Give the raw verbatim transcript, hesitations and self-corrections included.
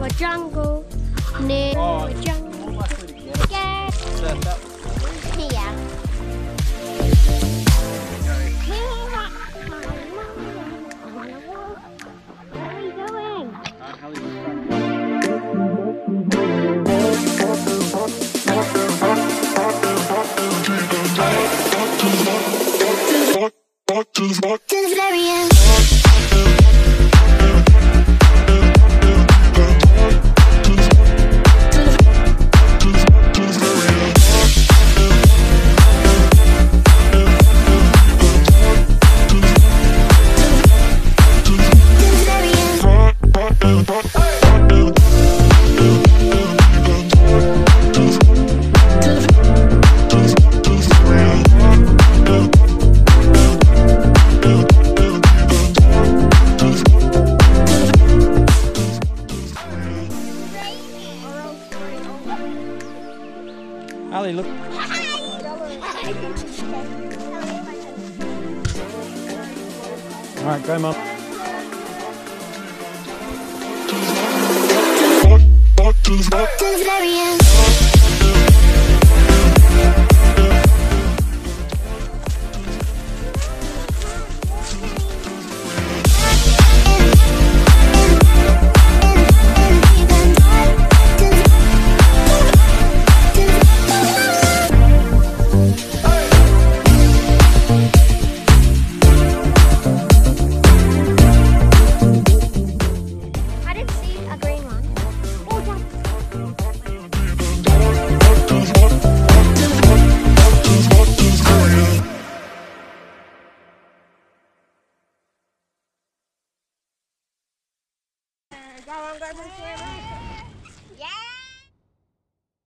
a jungle, near Oh, a jungle. Yeah. That, that Here. Where are you going? uh, Hollywood. To the very end. Ali, look. Alright, go, Mum. To the very end. I didn't see a green one. Oh, yeah. Go on, go on, yeah.